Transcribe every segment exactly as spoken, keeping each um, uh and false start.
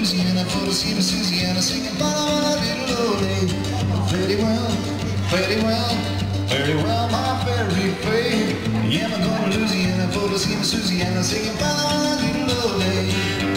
Louisiana for to see Miss Louisiana singing ba-da-ba-da-diddle-o-day. Very well, very well, very well, my fairy fade. Yeah, I'm going to Louisiana for to see Miss Louisiana singing ba-da-ba-da-diddle-o-day.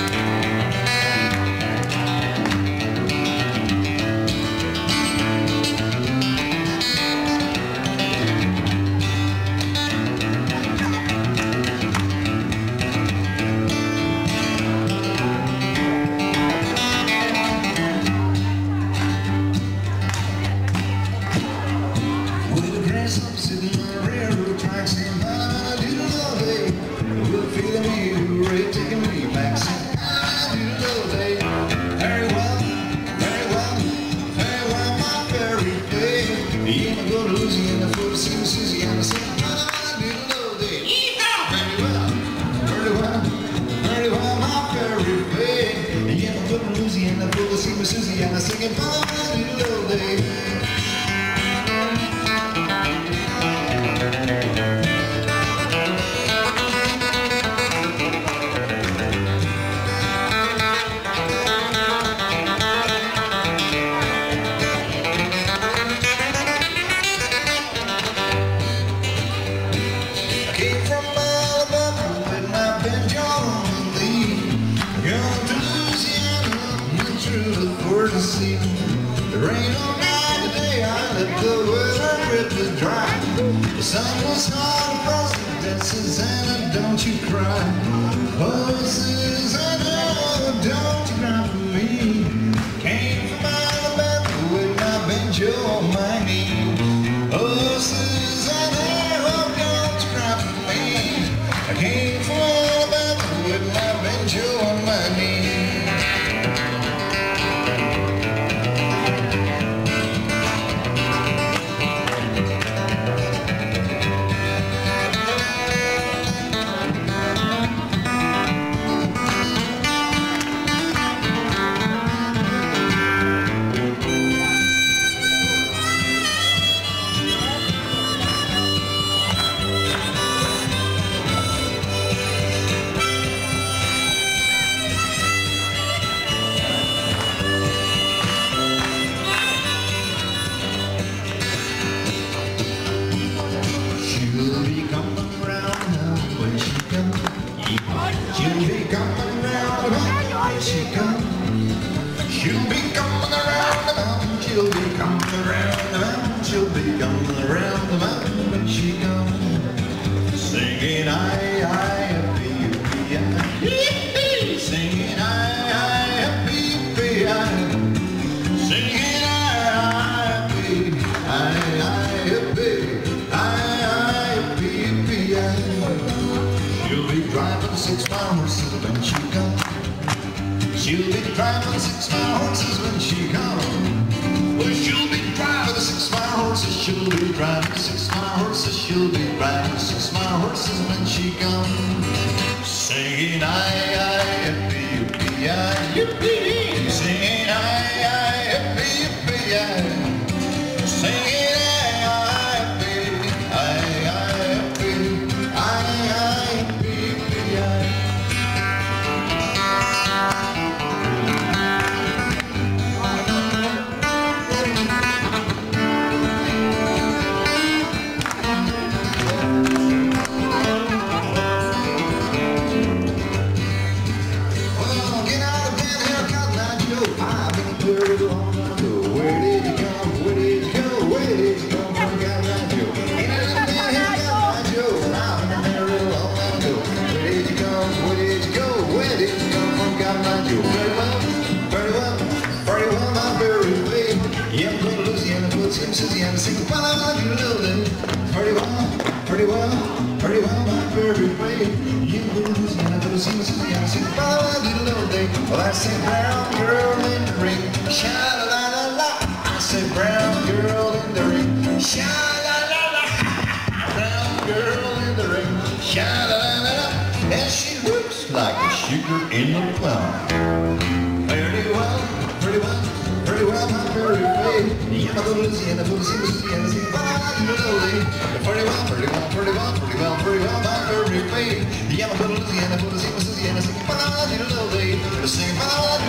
I'm sitting on a railroad track saying ba-da-ba-da-diddle-o-day. We're feeling me, hooray, taking me back saying ba-da-ba-da-diddle-o-day. Very well, very well, very well, my fairy fade. Yeah, I'm going to Louisiana for to see Miss Louisiana singing ba-da-ba-da-diddle-o-day. Very well, very well, very well, my fairy fade. Yeah, I'm going to Louisiana for to see Miss Louisiana singing ba-da-ba-da-diddle-o-day. There ain't no night today, I let the weather grip is dry. The sun was hot, frosty, that Susanna, don't you cry. Oh, Susanna, don't you cry for me. Came from Alabama with my banjo on my knee. Oh, Susanna, oh, don't you cry for me. I came from Alabama with my banjo on my knee. She'll be coming around the mountain, she comes. She'll be coming around the mountain, she'll be coming around the mountain, she'll be coming around the mountain when she comes. Singing I, I, happy, happy, singing I, I, happy, happy, singing I, I, happy, I, I, happy, I, I, happy, happy. She'll be driving six-mile horses when she comes. She'll be driving six-mile horses when she comes. Well, she'll be driving six-mile horses. She'll be driving six-mile horses. She'll be driving six-mile horses when she comes. Singing I, I, yippee, yippee, I, yippee. Singing I, I, yippee, yippee, I. Singing Louisiana singing ba-da-ba-da-diddle-o-day. Pretty well, pretty well, pretty well, my fairy fade. You go to Louisiana, go to see Miss Louisiana singing ba-da-ba-da-diddle-o-day. Well, I say brown girl in the ring, sha-la-la-la-la. I say brown girl in the ring, sha-la-la-la. Brown girl in the ring, sha-la-la-la. And she looks like a sugar in the plum. Pretty well, pretty well, pretty well, my fairy fade. Yeah, I go to Louisiana, go to see Miss Louisiana singing ba-da-ba-da-diddle-o-day. Pretty well, pretty well, pretty well, pretty well, pretty well, my fairy fade. Yeah, I go to Louisiana, go to see Miss Louisiana singing ba-da-ba-da-diddle-o-day. Singing ba-da-ba-da-diddle-o-day.